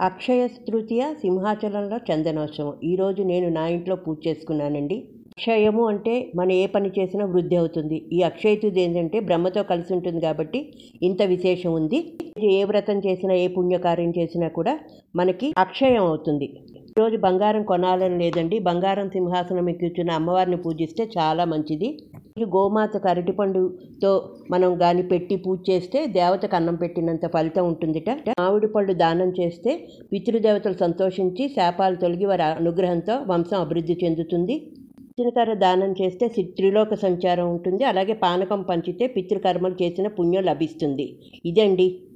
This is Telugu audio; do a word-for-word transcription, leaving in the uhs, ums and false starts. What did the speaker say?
అక్షయ తృతీయ సింహాచలంలో చందనోత్సవం. ఈరోజు నేను నా ఇంట్లో పూజ చేసుకున్నానండి. అక్షయము అంటే మనం ఏ పని చేసినా వృద్ధి అవుతుంది. ఈ అక్షయ తృతీయ ఏంటంటే బ్రహ్మతో కలిసి ఉంటుంది కాబట్టి ఇంత విశేషం ఉంది. ఏ వ్రతం చేసినా ఏ పుణ్యకార్యం చేసినా కూడా మనకి అక్షయం అవుతుంది. ఈరోజు బంగారం కొనాలని లేదండి. బంగారం సింహాసనం కూర్చున్న అమ్మవారిని పూజిస్తే చాలా మంచిది. గోమాతకు అరటిపండుతో మనం గాని పెట్టి పూజ చేస్తే దేవతకు అన్నం పెట్టినంత ఫలితం ఉంటుందిట. మామిడి పళ్ళు దానం చేస్తే పితృదేవతలు సంతోషించి శాపాలు తొలగి వారి అనుగ్రహంతో వంశం అభివృద్ధి చెందుతుంది. పితృకర్మ దానం చేస్తే త్రిలోక సంచారం ఉంటుంది. అలాగే పానకం పంచితే పితృకర్మలు చేసిన పుణ్యం లభిస్తుంది. ఇదండి.